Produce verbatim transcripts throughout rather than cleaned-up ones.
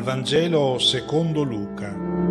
Vangelo secondo Luca.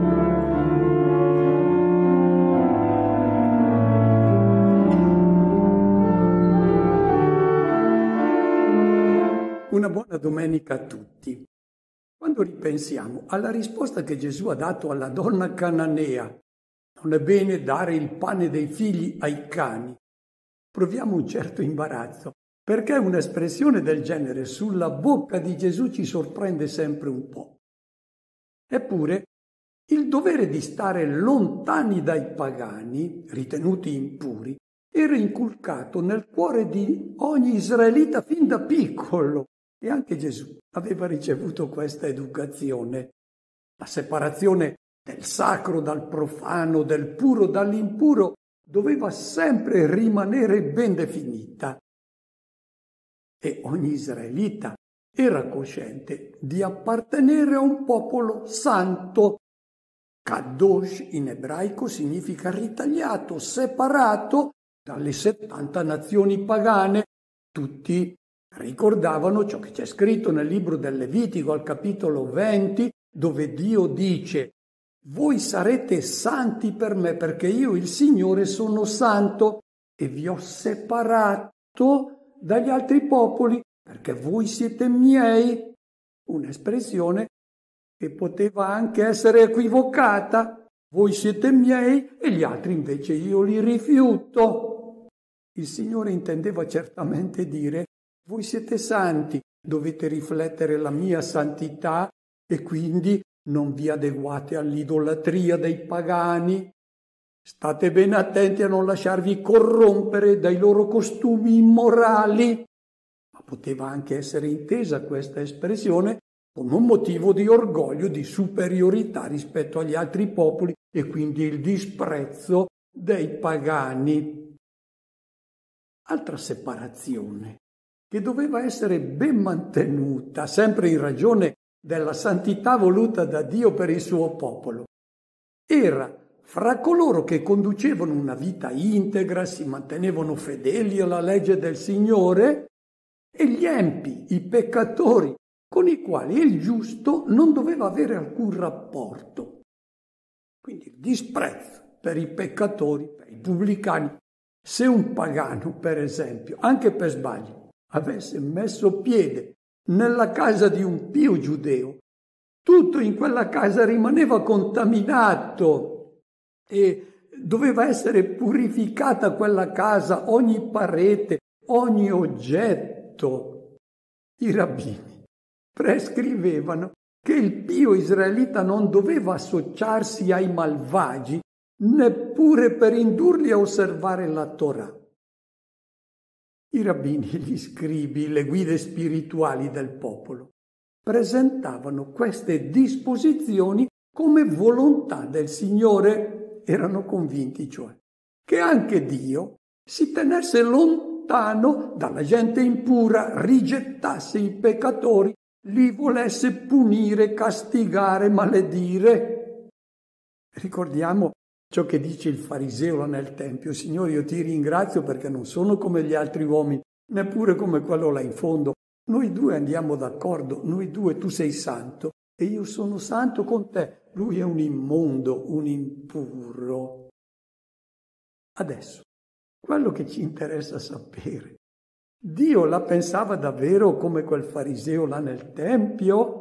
Una buona domenica a tutti. Quando ripensiamo alla risposta che Gesù ha dato alla donna cananea, non è bene dare il pane dei figli ai cani, proviamo un certo imbarazzo, perché un'espressione del genere sulla bocca di Gesù ci sorprende sempre un po'. Eppure, il dovere di stare lontani dai pagani, ritenuti impuri, era inculcato nel cuore di ogni israelita fin da piccolo. E anche Gesù aveva ricevuto questa educazione. La separazione del sacro dal profano, del puro dall'impuro, doveva sempre rimanere ben definita. E ogni israelita era cosciente di appartenere a un popolo santo. Kadosh in ebraico significa ritagliato, separato dalle settanta nazioni pagane. Tutti ricordavano ciò che c'è scritto nel libro del Levitico al capitolo venti, dove Dio dice: voi sarete santi per me perché io il Signore sono santo e vi ho separato dagli altri popoli perché voi siete miei. Un'espressione che poteva anche essere equivocata: voi siete miei e gli altri invece io li rifiuto. Il Signore intendeva certamente dire: voi siete santi, dovete riflettere la mia santità e quindi non vi adeguate all'idolatria dei pagani. State ben attenti a non lasciarvi corrompere dai loro costumi immorali. Ma poteva anche essere intesa questa espressione come un motivo di orgoglio, di superiorità rispetto agli altri popoli e quindi il disprezzo dei pagani. Altra separazione che doveva essere ben mantenuta, sempre in ragione della santità voluta da Dio per il suo popolo, era fra coloro che conducevano una vita integra, si mantenevano fedeli alla legge del Signore, e gli empi, i peccatori, con i quali il giusto non doveva avere alcun rapporto. Quindi il disprezzo per i peccatori, per i pubblicani. Se un pagano, per esempio, anche per sbaglio, avesse messo piede nella casa di un pio giudeo, tutto in quella casa rimaneva contaminato e doveva essere purificata quella casa, ogni parete, ogni oggetto. I rabbini prescrivevano che il pio israelita non doveva associarsi ai malvagi, neppure per indurli a osservare la Torah. I rabbini, gli scribi, le guide spirituali del popolo presentavano queste disposizioni come volontà del Signore. Erano convinti, cioè, che anche Dio si tenesse lontano dalla gente impura, rigettasse i peccatori, li volesse punire, castigare, maledire. Ricordiamo ciò che dice il fariseo nel Tempio: Signore, io ti ringrazio perché non sono come gli altri uomini, neppure come quello là in fondo. Noi due andiamo d'accordo, noi due, tu sei santo e io sono santo con te. Lui è un immondo, un impuro. Adesso, quello che ci interessa sapere: Dio la pensava davvero come quel fariseo là nel Tempio?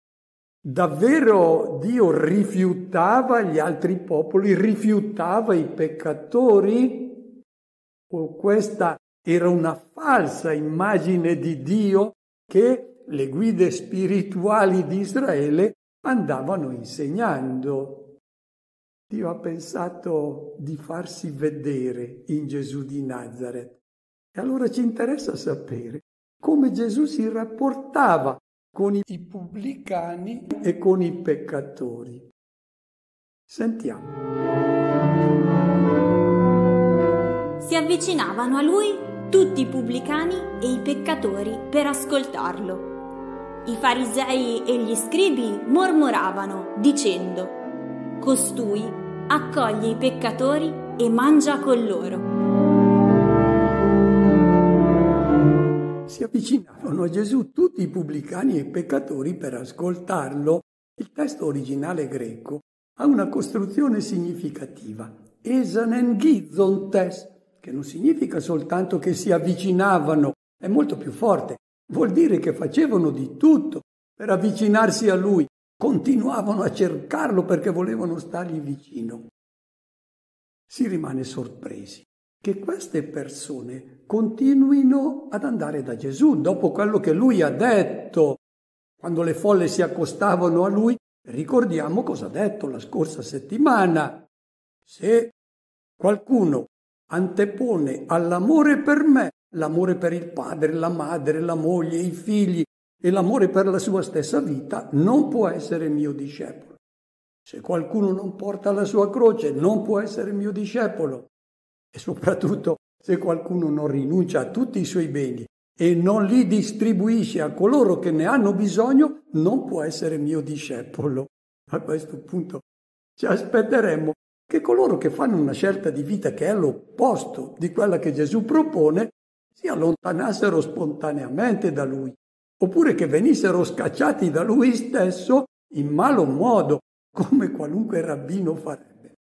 Davvero Dio rifiutava gli altri popoli, rifiutava i peccatori? O questa era una falsa immagine di Dio che le guide spirituali di Israele andavano insegnando? Dio ha pensato di farsi vedere in Gesù di Nazaret. E allora ci interessa sapere come Gesù si rapportava con i pubblicani e con i peccatori. Sentiamo. Si avvicinavano a lui tutti i pubblicani e i peccatori per ascoltarlo. I farisei e gli scribi mormoravano, dicendo: costui accoglie i peccatori e mangia con loro. Si avvicinavano a Gesù tutti i pubblicani e i peccatori per ascoltarlo. Il testo originale greco ha una costruzione significativa, esanengizontes, che non significa soltanto che si avvicinavano, è molto più forte, vuol dire che facevano di tutto per avvicinarsi a lui, continuavano a cercarlo perché volevano stargli vicino. Si rimane sorpresi che queste persone continuino ad andare da Gesù dopo quello che lui ha detto. Quando le folle si accostavano a lui, ricordiamo cosa ha detto la scorsa settimana. Se qualcuno antepone all'amore per me l'amore per il padre, la madre, la moglie, i figli e l'amore per la sua stessa vita, non può essere mio discepolo. Se qualcuno non porta la sua croce, non può essere mio discepolo. E soprattutto, se qualcuno non rinuncia a tutti i suoi beni e non li distribuisce a coloro che ne hanno bisogno, non può essere mio discepolo. A questo punto ci aspetteremmo che coloro che fanno una scelta di vita che è l'opposto di quella che Gesù propone si allontanassero spontaneamente da lui, oppure che venissero scacciati da lui stesso in malo modo, come qualunque rabbino farebbe.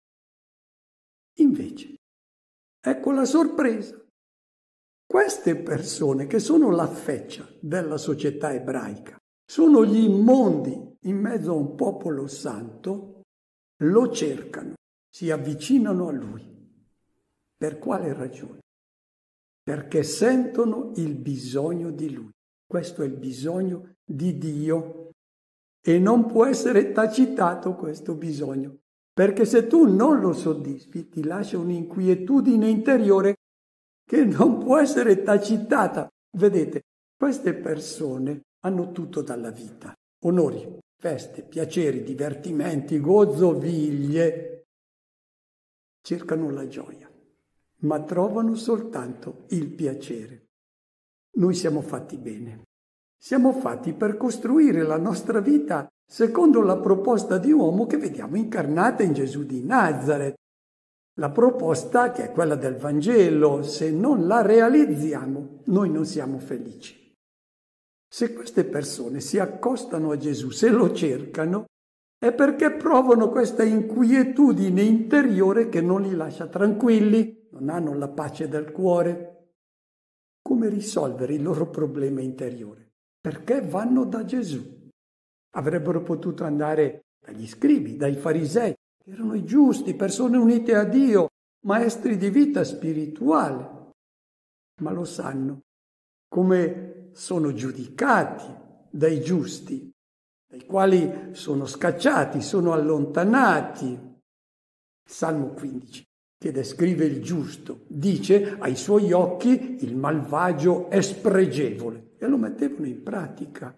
Invece, ecco la sorpresa. Queste persone, che sono la feccia della società ebraica, sono gli immondi in mezzo a un popolo santo, lo cercano, si avvicinano a lui. Per quale ragione? Perché sentono il bisogno di lui. Questo è il bisogno di Dio e non può essere tacitato questo bisogno, perché se tu non lo soddisfi ti lascia un'inquietudine interiore che non può essere tacitata. Vedete, queste persone hanno tutto dalla vita: onori, feste, piaceri, divertimenti, gozzoviglie. Cercano la gioia, ma trovano soltanto il piacere. Noi siamo fatti bene. Siamo fatti per costruire la nostra vita secondo la proposta di uomo che vediamo incarnata in Gesù di Nazaret. La proposta che è quella del Vangelo, se non la realizziamo, noi non siamo felici. Se queste persone si accostano a Gesù, se lo cercano, è perché provano questa inquietudine interiore che non li lascia tranquilli, non hanno la pace del cuore. Come risolvere il loro problema interiore? Perché vanno da Gesù. Avrebbero potuto andare dagli scribi, dai farisei, che erano i giusti, persone unite a Dio, maestri di vita spirituale. Ma lo sanno, come sono giudicati dai giusti, dai quali sono scacciati, sono allontanati. Salmo quindici, che descrive il giusto, dice: ai suoi occhi il malvagio è spregevole. E lo mettevano in pratica.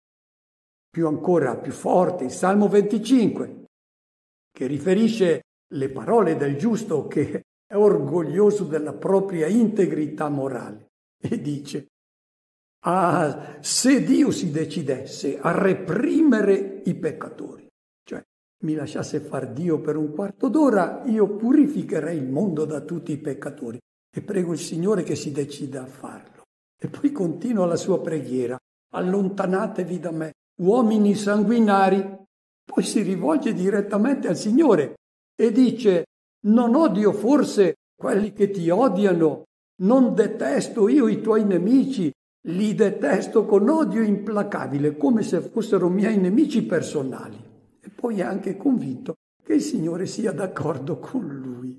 Più ancora, più forte, il Salmo venticinque, che riferisce le parole del giusto che è orgoglioso della propria integrità morale. E dice: ah, se Dio si decidesse a reprimere i peccatori, cioè mi lasciasse far Dio per un quarto d'ora, io purificherei il mondo da tutti i peccatori. E prego il Signore che si decida a farlo. E poi continua la sua preghiera: allontanatevi da me, uomini sanguinari. Poi si rivolge direttamente al Signore e dice: non odio forse quelli che ti odiano, non detesto io i tuoi nemici, li detesto con odio implacabile, come se fossero miei nemici personali. E poi è anche convinto che il Signore sia d'accordo con lui.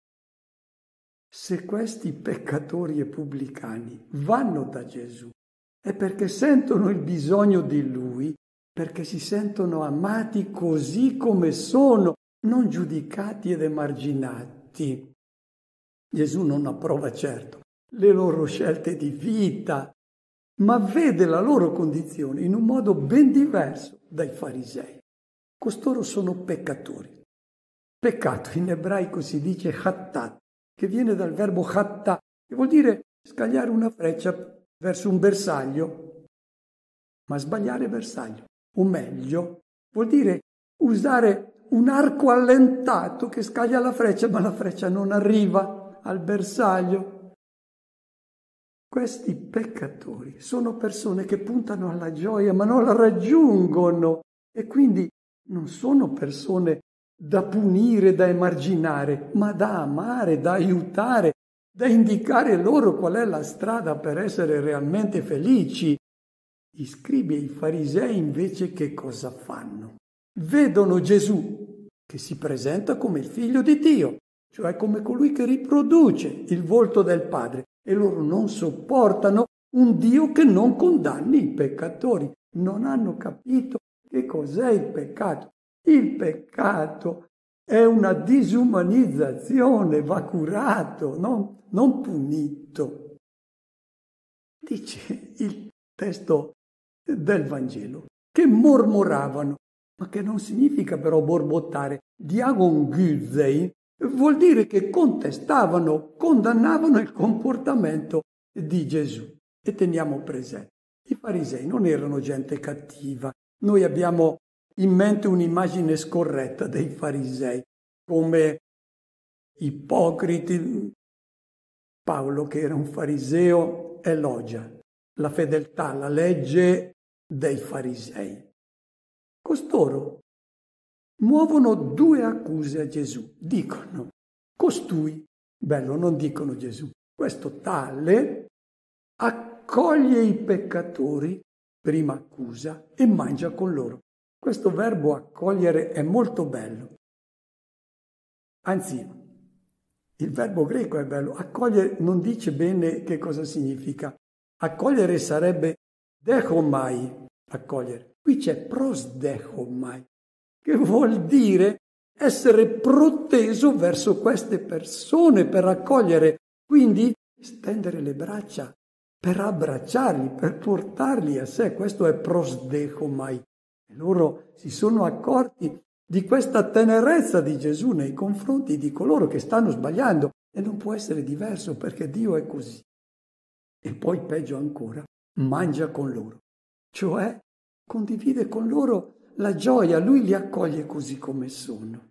Se questi peccatori e pubblicani vanno da Gesù è perché sentono il bisogno di Lui, perché si sentono amati così come sono, non giudicati ed emarginati. Gesù non approva certo le loro scelte di vita, ma vede la loro condizione in un modo ben diverso dai farisei. Costoro sono peccatori. Peccato in ebraico si dice chattat, che viene dal verbo chattà, che vuol dire scagliare una freccia verso un bersaglio, ma sbagliare bersaglio. O meglio, vuol dire usare un arco allentato che scaglia la freccia, ma la freccia non arriva al bersaglio. Questi peccatori sono persone che puntano alla gioia, ma non la raggiungono, e quindi non sono persone da punire, da emarginare, ma da amare, da aiutare, da indicare loro qual è la strada per essere realmente felici. Gli scribi e i farisei invece che cosa fanno? Vedono Gesù che si presenta come il figlio di Dio, cioè come colui che riproduce il volto del Padre, e loro non sopportano un Dio che non condanni i peccatori. Non hanno capito che cos'è il peccato. Il peccato è una disumanizzazione, va curato, non, non punito. Dice il testo del Vangelo che mormoravano, ma che non significa però borbottare. Diagongüzein vuol dire che contestavano, condannavano il comportamento di Gesù. E teniamo presente, i farisei non erano gente cattiva. Noi abbiamo in mente un'immagine scorretta dei farisei come ipocriti. Paolo, che era un fariseo, elogia la fedeltà, la legge dei farisei. Costoro muovono due accuse a Gesù. Dicono, costui, bello, non dicono Gesù, questo tale accoglie i peccatori, prima accusa, e mangia con loro. Questo verbo accogliere è molto bello. Anzi, il verbo greco è bello. Accogliere non dice bene che cosa significa. Accogliere sarebbe dechomai, accogliere. Qui c'è prosdechomai, che vuol dire essere proteso verso queste persone per accogliere, quindi stendere le braccia per abbracciarli, per portarli a sé. Questo è prosdechomai. E loro si sono accorti di questa tenerezza di Gesù nei confronti di coloro che stanno sbagliando, e non può essere diverso perché Dio è così. E poi, peggio ancora, mangia con loro, cioè condivide con loro la gioia, lui li accoglie così come sono.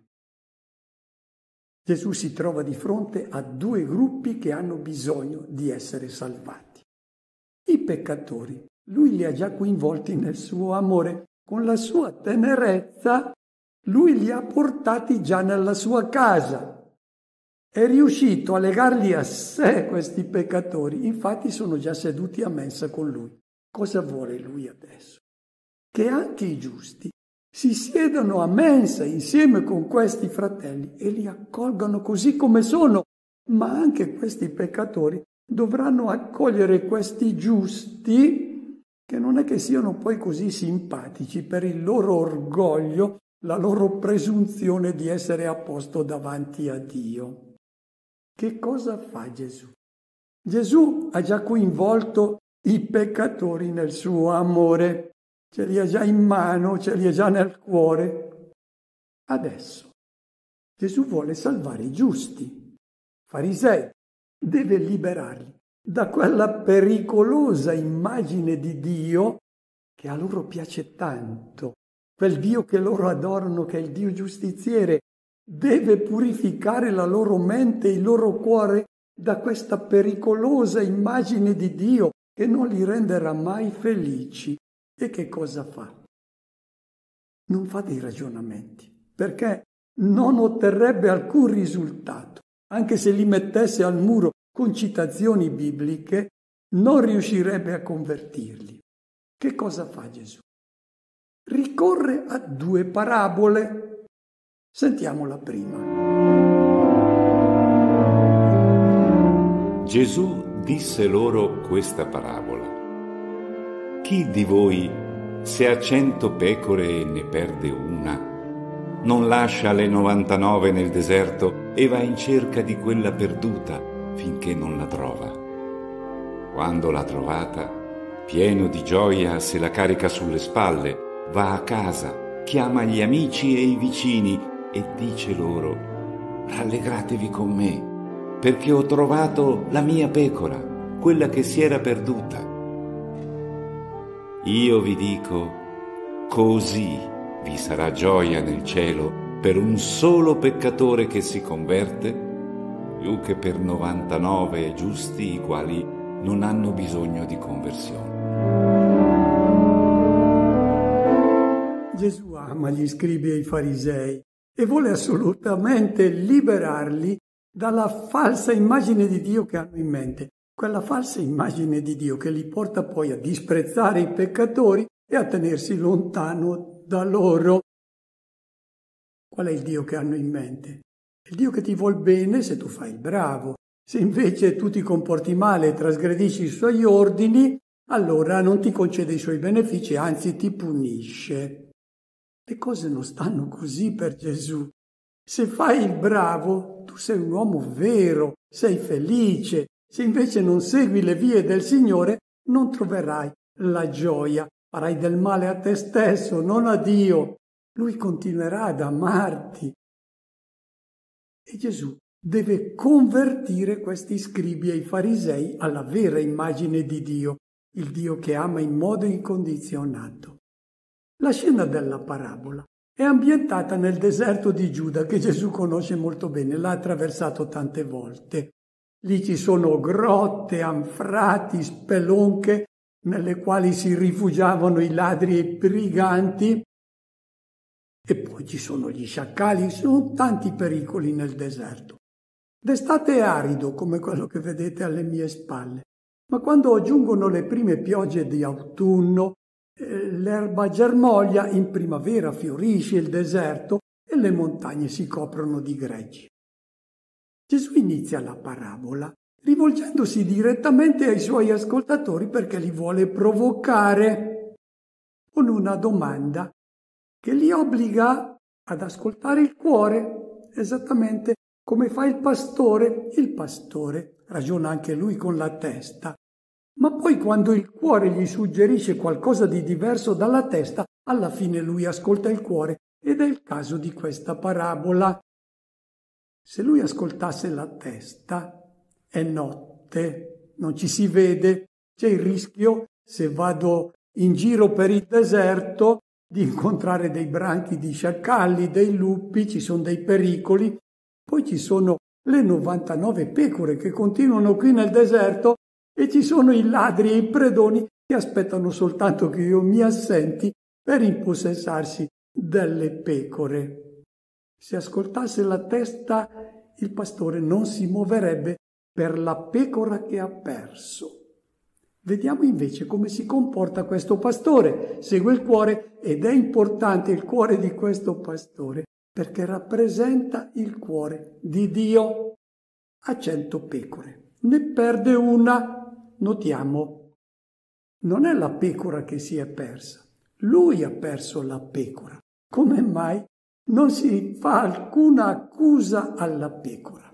Gesù si trova di fronte a due gruppi che hanno bisogno di essere salvati. I peccatori, lui li ha già coinvolti nel suo amore, con la sua tenerezza lui li ha portati già nella sua casa. È riuscito a legarli a sé questi peccatori, infatti sono già seduti a mensa con lui. Cosa vuole lui adesso? Che anche i giusti si siedano a mensa insieme con questi fratelli e li accolgano così come sono, ma anche questi peccatori dovranno accogliere questi giusti, che non è che siano poi così simpatici per il loro orgoglio, la loro presunzione di essere a posto davanti a Dio. Che cosa fa Gesù? Gesù ha già coinvolto i peccatori nel suo amore, ce li ha già in mano, ce li ha già nel cuore. Adesso Gesù vuole salvare i giusti, farisei, deve liberarli da quella pericolosa immagine di Dio che a loro piace tanto, quel Dio che loro adorano, che è il Dio giustiziere. Deve purificare la loro mente e il loro cuore da questa pericolosa immagine di Dio che non li renderà mai felici. E che cosa fa? Non fa dei ragionamenti, perché non otterrebbe alcun risultato. Anche se li mettesse al muro con citazioni bibliche, non riuscirebbe a convertirli. Che cosa fa Gesù? Ricorre a due parabole. Sentiamo la prima. Gesù disse loro questa parabola. Chi di voi, se ha cento pecore e ne perde una, non lascia le novantanove nel deserto e va in cerca di quella perduta finché non la trova? Quando l'ha trovata, pieno di gioia, se la carica sulle spalle, va a casa, chiama gli amici e i vicini e dice loro: rallegratevi con me, perché ho trovato la mia pecora, quella che si era perduta. Io vi dico, così vi sarà gioia nel cielo per un solo peccatore che si converte, più che per novantanove giusti i quali non hanno bisogno di conversione. Gesù ama gli scribi e i farisei e vuole assolutamente liberarli dalla falsa immagine di Dio che hanno in mente, quella falsa immagine di Dio che li porta poi a disprezzare i peccatori e a tenersi lontano da loro. Qual è il Dio che hanno in mente? Il Dio che ti vuol bene se tu fai il bravo. Se invece tu ti comporti male e trasgredisci i suoi ordini, allora non ti concede i suoi benefici, anzi ti punisce. Le cose non stanno così per Gesù. Se fai il bravo, tu sei un uomo vero, sei felice. Se invece non segui le vie del Signore, non troverai la gioia. Farai del male a te stesso, non a Dio. Lui continuerà ad amarti. E Gesù deve convertire questi scribi e i farisei alla vera immagine di Dio, il Dio che ama in modo incondizionato. La scena della parabola è ambientata nel deserto di Giuda, che Gesù conosce molto bene, l'ha attraversato tante volte. Lì ci sono grotte, anfrati, spelonche, nelle quali si rifugiavano i ladri e i briganti, e poi ci sono gli sciacalli, ci sono tanti pericoli nel deserto. D'estate è arido, come quello che vedete alle mie spalle, ma quando giungono le prime piogge di autunno, eh, l'erba germoglia, in primavera fiorisce il deserto e le montagne si coprono di greggi. Gesù inizia la parabola rivolgendosi direttamente ai suoi ascoltatori perché li vuole provocare con una domanda che li obbliga ad ascoltare il cuore, esattamente come fa il pastore. Il pastore ragiona anche lui con la testa, ma poi quando il cuore gli suggerisce qualcosa di diverso dalla testa, alla fine lui ascolta il cuore, ed è il caso di questa parabola. Se lui ascoltasse la testa, è notte, non ci si vede, c'è il rischio, se vado in giro per il deserto, di incontrare dei branchi di sciacalli, dei lupi, ci sono dei pericoli. Poi ci sono le novantanove pecore che continuano qui nel deserto e ci sono i ladri e i predoni che aspettano soltanto che io mi assenti per impossessarsi delle pecore. Se ascoltasse la testa, il pastore non si muoverebbe per la pecora che ha perso. Vediamo invece come si comporta questo pastore. Segue il cuore, ed è importante il cuore di questo pastore perché rappresenta il cuore di Dio. Ha cento pecore, ne perde una. Notiamo, non è la pecora che si è persa, lui ha perso la pecora. Come mai? Non si fa alcuna accusa alla pecora.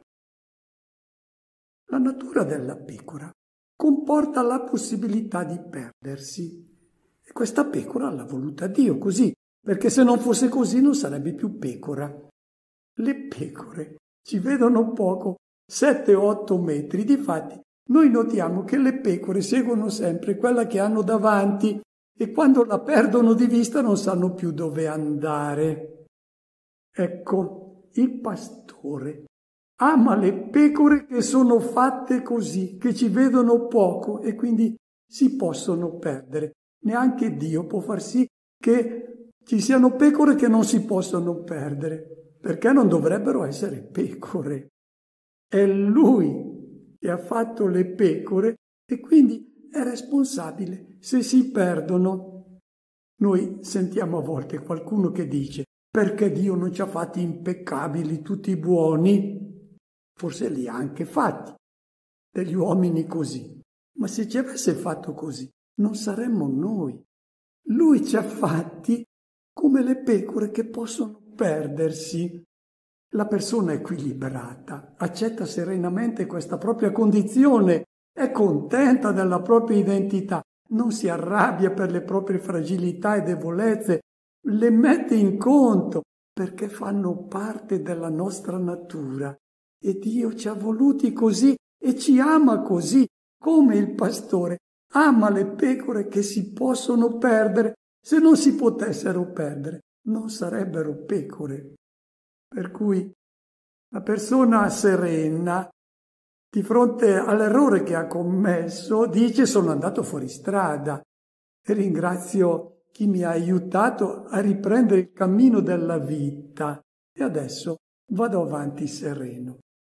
La natura della pecora comporta la possibilità di perdersi. E questa pecora l'ha voluta Dio così, perché se non fosse così non sarebbe più pecora. Le pecore ci vedono poco, sette o otto metri. Difatti, noi notiamo che le pecore seguono sempre quella che hanno davanti e quando la perdono di vista non sanno più dove andare. Ecco, il pastore ama le pecore che sono fatte così, che ci vedono poco e quindi si possono perdere. Neanche Dio può far sì che ci siano pecore che non si possono perdere, perché non dovrebbero essere pecore. È Lui che ha fatto le pecore e quindi è responsabile se si perdono. Noi sentiamo a volte qualcuno che dice: perché Dio non ci ha fatti impeccabili, tutti buoni? Forse li ha anche fatti, degli uomini così. Ma se ci avesse fatto così, non saremmo noi. Lui ci ha fatti come le pecore che possono perdersi. La persona equilibrata accetta serenamente questa propria condizione, è contenta della propria identità, non si arrabbia per le proprie fragilità e debolezze, le mette in conto perché fanno parte della nostra natura. E Dio ci ha voluti così e ci ama così, come il pastore ama le pecore che si possono perdere. Se non si potessero perdere, non sarebbero pecore. Per cui la persona serena, di fronte all'errore che ha commesso, dice: sono andato fuori strada. E ringrazio chi mi ha aiutato a riprendere il cammino della vita e adesso vado avanti sereno.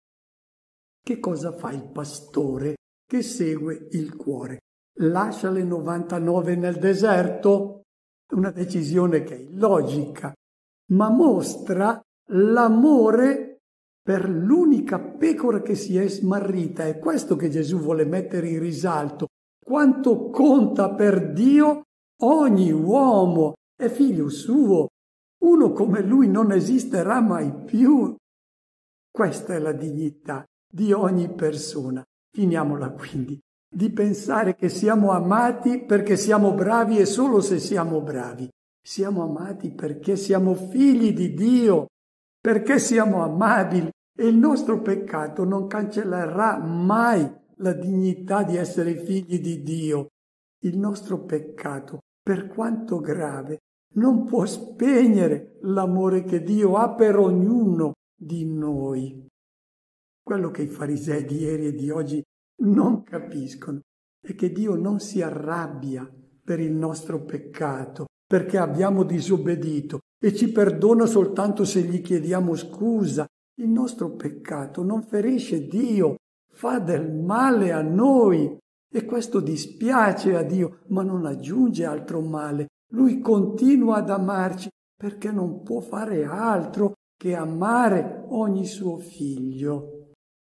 Che cosa fa il pastore che segue il cuore? Lascia le novantanove nel deserto? Una decisione che è illogica, ma mostra l'amore per l'unica pecora che si è smarrita. È questo che Gesù vuole mettere in risalto. Quanto conta per Dio ogni uomo, è figlio suo. Uno come lui non esisterà mai più. Questa è la dignità di ogni persona. Finiamola quindi di pensare che siamo amati perché siamo bravi e solo se siamo bravi. Siamo amati perché siamo figli di Dio, perché siamo amabili e il nostro peccato non cancellerà mai la dignità di essere figli di Dio. Il nostro peccato, per quanto grave, non può spegnere l'amore che Dio ha per ognuno di noi. Quello che i farisei di ieri e di oggi non capiscono è che Dio non si arrabbia per il nostro peccato, perché abbiamo disobbedito e ci perdona soltanto se gli chiediamo scusa. Il nostro peccato non ferisce Dio, fa del male a noi e questo dispiace a Dio, ma non aggiunge altro male. Lui continua ad amarci perché non può fare altro che amare ogni suo figlio.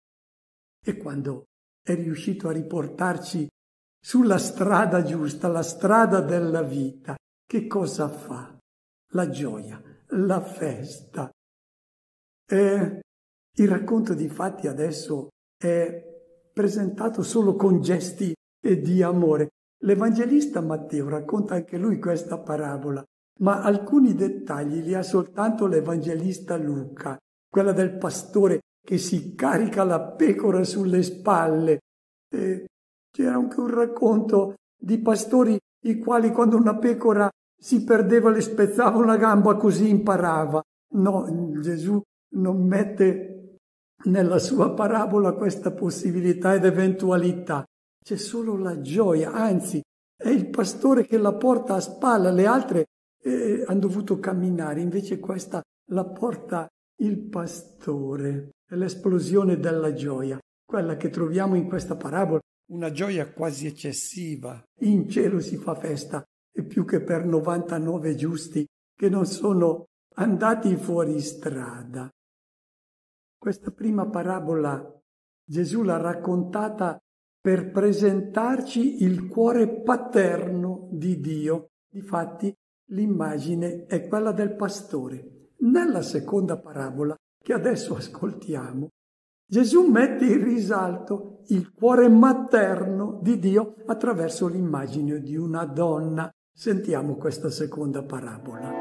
E quando è riuscito a riportarci sulla strada giusta, la strada della vita, che cosa fa? La gioia, la festa. E il racconto di fatti adesso è presentato solo con gesti di amore. L'Evangelista Matteo racconta anche lui questa parabola, ma alcuni dettagli li ha soltanto l'Evangelista Luca, quella del pastore che si carica la pecora sulle spalle. E c'era anche un racconto di pastori i quali quando una pecora si perdeva le spezzava una gamba così imparava. No, Gesù non mette nella sua parabola questa possibilità ed eventualità. C'è solo la gioia, anzi è il pastore che la porta a spalla, le altre eh, hanno dovuto camminare, invece questa la porta il pastore. È l'esplosione della gioia, quella che troviamo in questa parabola, una gioia quasi eccessiva. In cielo si fa festa, e più che per novantanove giusti che non sono andati fuori strada. Questa prima parabola Gesù l'ha raccontata per presentarci il cuore paterno di Dio. Difatti l'immagine è quella del pastore. Nella seconda parabola, che adesso ascoltiamo, Gesù mette in risalto il cuore materno di Dio attraverso l'immagine di una donna. Sentiamo questa seconda parabola.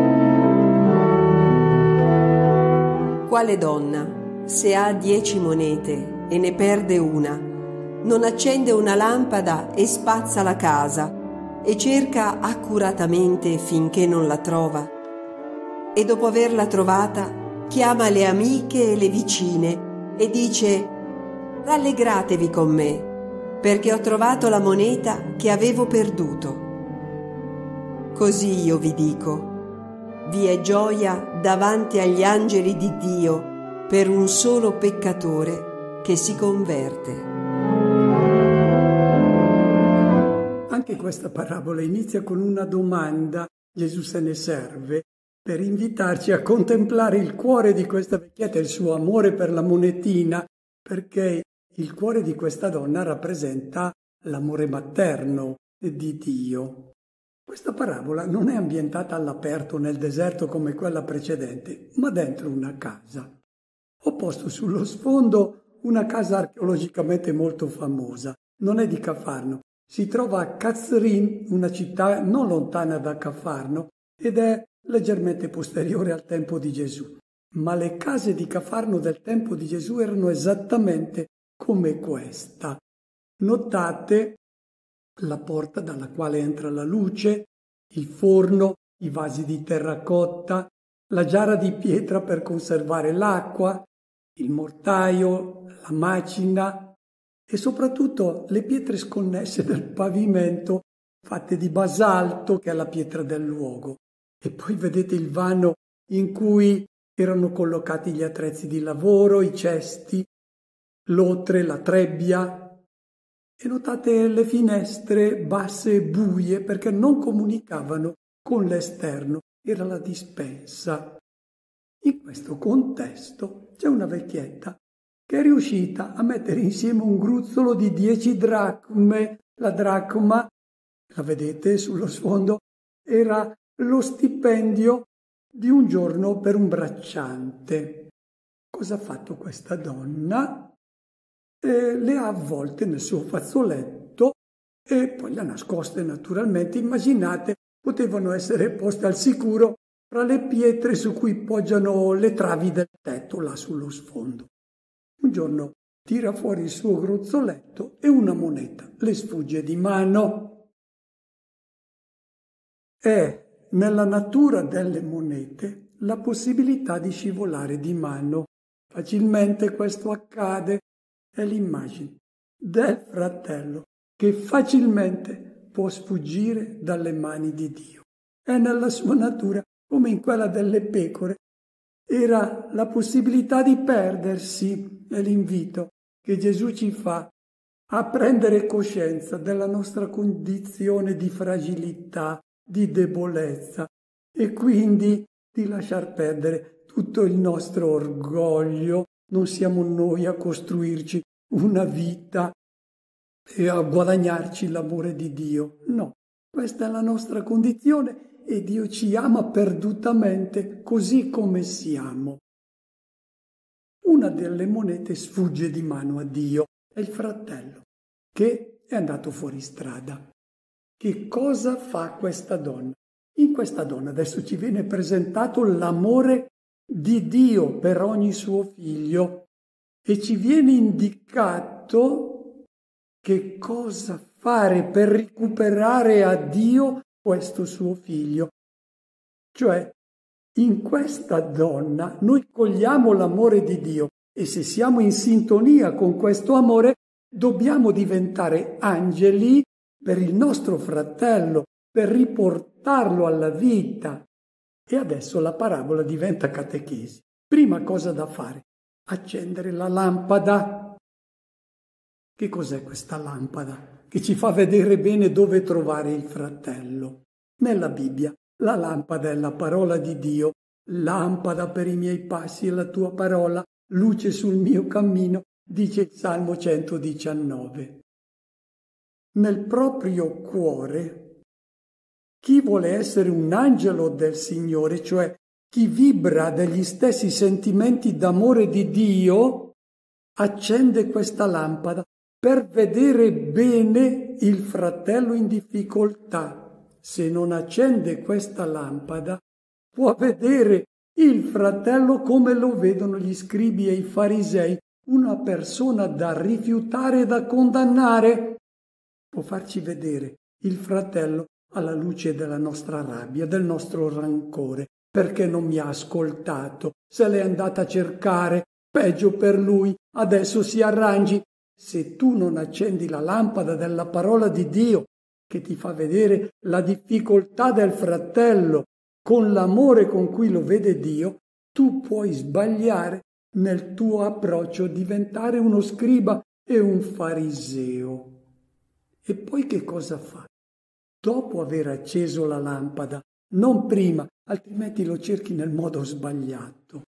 Quale donna, se ha dieci monete e ne perde una, non accende una lampada e spazza la casa e cerca accuratamente finché non la trova? E dopo averla trovata, chiama le amiche e le vicine e dice: rallegratevi con me, perché ho trovato la moneta che avevo perduto. Così io vi dico, vi è gioia davanti agli angeli di Dio per un solo peccatore che si converte. Anche questa parabola inizia con una domanda. Gesù se ne serve per invitarci a contemplare il cuore di questa vecchietta e il suo amore per la monetina, perché il cuore di questa donna rappresenta l'amore materno di Dio. Questa parabola non è ambientata all'aperto nel deserto come quella precedente, ma dentro una casa. Ho posto sullo sfondo una casa archeologicamente molto famosa. Non è di Cafarno. Si trova a Kazrin, una città non lontana da Cafarno, ed è leggermente posteriore al tempo di Gesù. Ma le case di Cafarno del tempo di Gesù erano esattamente come questa. Notate la porta dalla quale entra la luce, il forno, i vasi di terracotta, la giara di pietra per conservare l'acqua, il mortaio, la macina e soprattutto le pietre sconnesse del pavimento fatte di basalto, che è la pietra del luogo. E poi vedete il vano in cui erano collocati gli attrezzi di lavoro, i cesti, l'otre, la trebbia. E notate le finestre basse e buie perché non comunicavano con l'esterno, era la dispensa. In questo contesto c'è una vecchietta che è riuscita a mettere insieme un gruzzolo di dieci dracme. La dracma, la vedete sullo sfondo, era lo stipendio di un giorno per un bracciante. Cosa ha fatto questa donna? E le ha avvolte nel suo fazzoletto e poi le ha nascoste naturalmente. Immaginate, potevano essere poste al sicuro fra le pietre su cui poggiano le travi del tetto, là sullo sfondo. Un giorno tira fuori il suo gruzzoletto e una moneta le sfugge di mano. È nella natura delle monete la possibilità di scivolare di mano. Facilmente questo accade. È l'immagine del fratello che facilmente può sfuggire dalle mani di Dio. È nella sua natura, come in quella delle pecore, era la possibilità di perdersi. È l'invito che Gesù ci fa a prendere coscienza della nostra condizione di fragilità, di debolezza e quindi di lasciar perdere tutto il nostro orgoglio. Non siamo noi a costruirci una vita e a guadagnarci l'amore di Dio. No, questa è la nostra condizione e Dio ci ama perdutamente così come siamo. Una delle monete sfugge di mano a Dio, è il fratello che è andato fuori strada. Che cosa fa questa donna? In questa donna adesso ci viene presentato l'amore di Dio per ogni suo figlio e ci viene indicato che cosa fare per recuperare a Dio questo suo figlio. Cioè, in questa donna noi cogliamo l'amore di Dio e se siamo in sintonia con questo amore dobbiamo diventare angeli per il nostro fratello, per riportarlo alla vita. E adesso la parabola diventa catechesi. Prima cosa da fare, accendere la lampada. Che cos'è questa lampada? Che ci fa vedere bene dove trovare il fratello. Nella Bibbia la lampada è la parola di Dio, lampada per i miei passi è la tua parola, luce sul mio cammino, dice il Salmo centodiciannove. Nel proprio cuore, chi vuole essere un angelo del Signore, cioè chi vibra degli stessi sentimenti d'amore di Dio, accende questa lampada per vedere bene il fratello in difficoltà. Se non accende questa lampada, può vedere il fratello come lo vedono gli scribi e i farisei, una persona da rifiutare e da condannare. Può farci vedere il fratello alla luce della nostra rabbia, del nostro rancore. Perché non mi ha ascoltato? Se l'è andata a cercare, peggio per lui, adesso si arrangi. Se tu non accendi la lampada della parola di Dio, che ti fa vedere la difficoltà del fratello con l'amore con cui lo vede Dio, tu puoi sbagliare nel tuo approccio, diventare uno scriba e un fariseo. E poi che cosa fa? Dopo aver acceso la lampada, non prima, altrimenti lo cerchi nel modo sbagliato.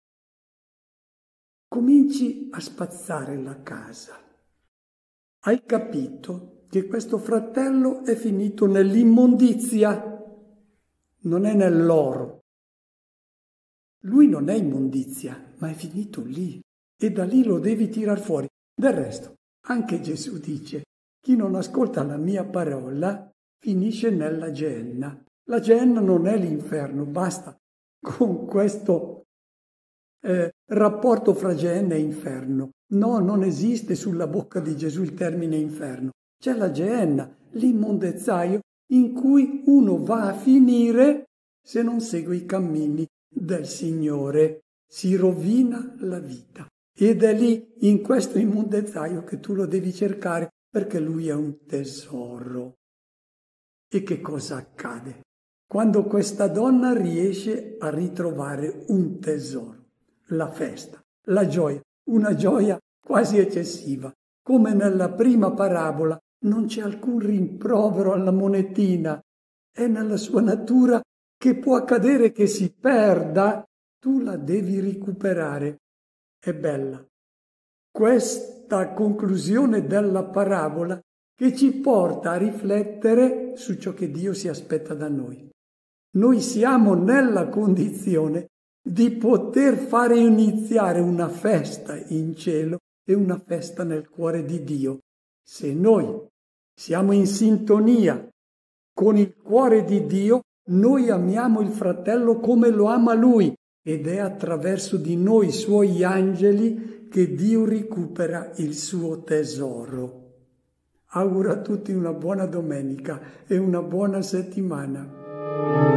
Cominci a spazzare la casa. Hai capito che questo fratello è finito nell'immondizia, non è nell'oro. Lui non è immondizia, ma è finito lì e da lì lo devi tirar fuori. Del resto, anche Gesù dice, chi non ascolta la mia parola finisce nella Geenna. La Geenna non è l'inferno, basta con questo eh, rapporto fra Geenna e inferno. No, non esiste sulla bocca di Gesù il termine inferno. C'è la Geenna, l'immondezzaio in cui uno va a finire se non segue i cammini del Signore. Si rovina la vita. Ed è lì, in questo immondezzaio, che tu lo devi cercare perché lui è un tesoro. E che cosa accade? Quando questa donna riesce a ritrovare un tesoro, la festa, la gioia, una gioia quasi eccessiva. Come nella prima parabola non c'è alcun rimprovero alla monetina, è nella sua natura che può accadere che si perda, tu la devi recuperare. È bella questa conclusione della parabola che ci porta a riflettere su ciò che Dio si aspetta da noi. Noi siamo nella condizione di poter fare iniziare una festa in cielo e una festa nel cuore di Dio. Se noi siamo in sintonia con il cuore di Dio, noi amiamo il fratello come lo ama Lui, ed è attraverso di noi, suoi angeli, che Dio recupera il suo tesoro. Auguro a tutti una buona domenica e una buona settimana.